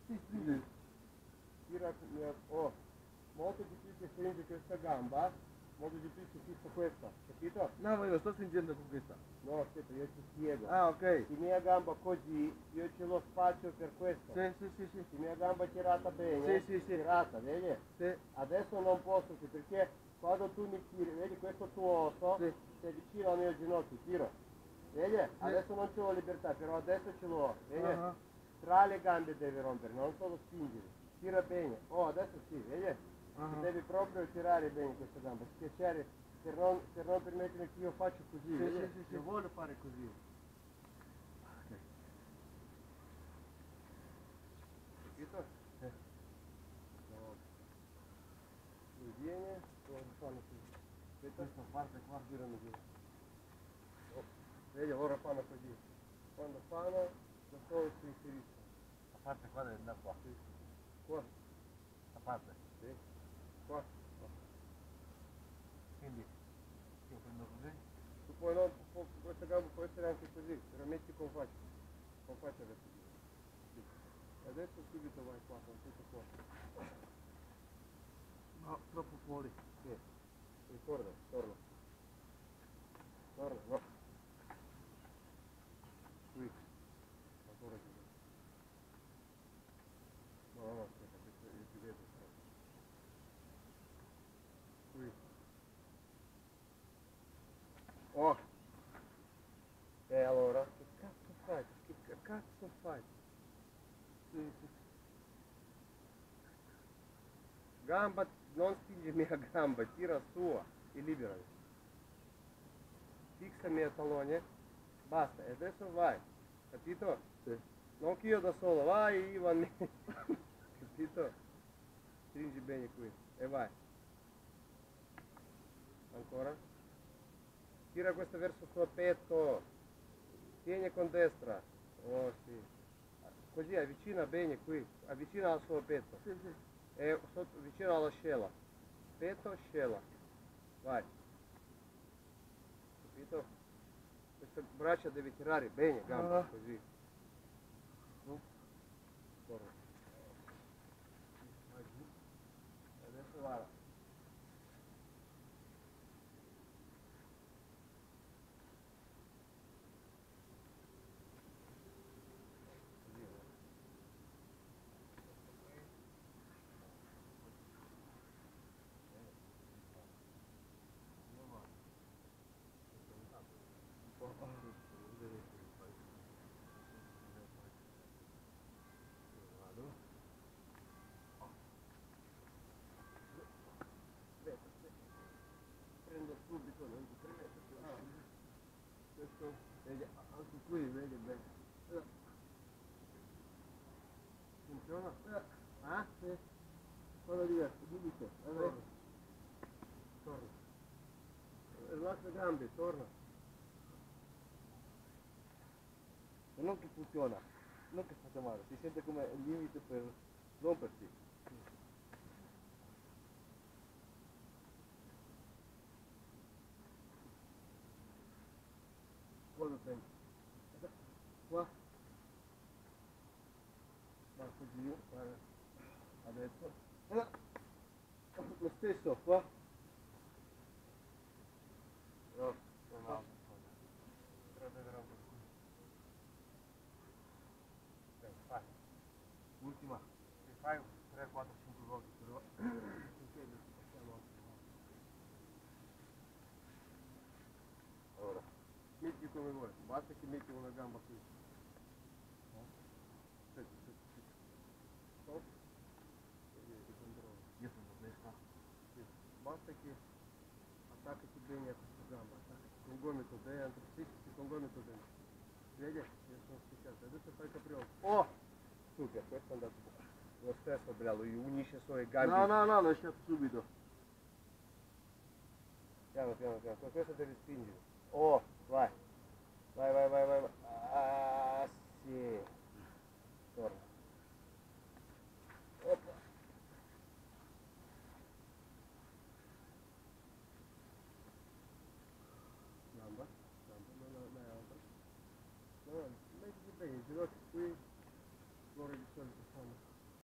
Sì, stringi. Tira, oh, molto di più che stringi questa gamba, molto di più si fissa questa, capito? No, ma io sto stringendo con questa. No, aspetta, io ti spiego. Ah, ok. Se mia gamba così, io ce lo spazio per questo. Sì, sì, sì, sì. Se mia gamba tirata bene, Sì, sì, sì. tirata, vedi? Sì. Adesso non posso, perché quando tu mi tiri, vedi questo tuo osso, Sì. sei vicino al mio ginocchio, tiro. Vedi? Adesso non c'ho libertà, però adesso ce l'ho, vedi? Tra le gambe devi rompere, non solo spingere. Tira bene. Oh, adesso sì, vedi? Devi proprio tirare bene questa gamba, schiacciare per non permettere che io faccia così, Sì, vedi? sì, sì, sì. Io voglio fare così. Ok. Capito? No. Lui viene, lo fanno così. Aspetta. Questa parte qua. Girano giù. Oh. Vedi, ora fanno così. Quando fanno, da solo si inseriscono. La parte qua deve andare qua. Sì. Qua. La parte. Sì. Qua. Quindi io prendo così. Tu puoi non, questa gamba può essere anche così, però metti con faccia. Con faccia verso di sì. Adesso subito vai qua, con tutto qua. No, troppo fuori. Sì. Ricorda, torna. Torna, no. Qui. Ancora di là. No, no, aspetta, io ti vedo. Qui. Oh! E allora? Che cazzo fai? Che cazzo fai? Sì, sì. Gamba, non spingi mia gamba, tira sua e liberami. Fissami a tallone, basta, e adesso vai, capito? Sì. Non che io da solo, vai Ivan, capito? Stringi bene qui, e vai. Ancora? Tira questa verso il suo petto, tieni con destra, oh sì. Così avvicina bene qui, avvicina al suo petto. Sì, sì. E vicino alla scella, petto, scella, vai, capito? Queste braccia devi tirare bene, gamba, così, No? corri, vai giù, e adesso guarda, così, prendo subito, non ti permetto, questo, vedi, anche qui, vedi bene, funziona? Ah? Sì, sono diverso, subito, torna, torna, relaxa le gambe, torna. E non che funziona, non che fate male, si sente come il limite per rompersi. Qua lo prendi. Qua. Basta giù, adesso. Lo stesso, qua. No, non ha. Vedrò così. Fai. Ultima. Se fai 3, 4, 5 volte però. Finché facciamo. Allora. Metti come vuoi, basta che metti una gamba qui. Aspetta, aspetta. Stop. E controllo. Io sono destra. Sì. Basta che attaccati bene a questa gamba, attaccati con gomito dentro, sì, con gomito dentro. Vedi? Io sono spiccato. Adesso fai capriolo. Oh! Super, questo è andato lo stesso bello, unisce i suoi gambi. No, lasciato subito. Piano, piano, piano, con questo devi spingere. Oh, vai. Vai, vai, vai, vai. Ah, sì. Torna. Oppa. Gamba, non è altra. No, mettiti bene, i ginocchi qui, loro di solito fanno.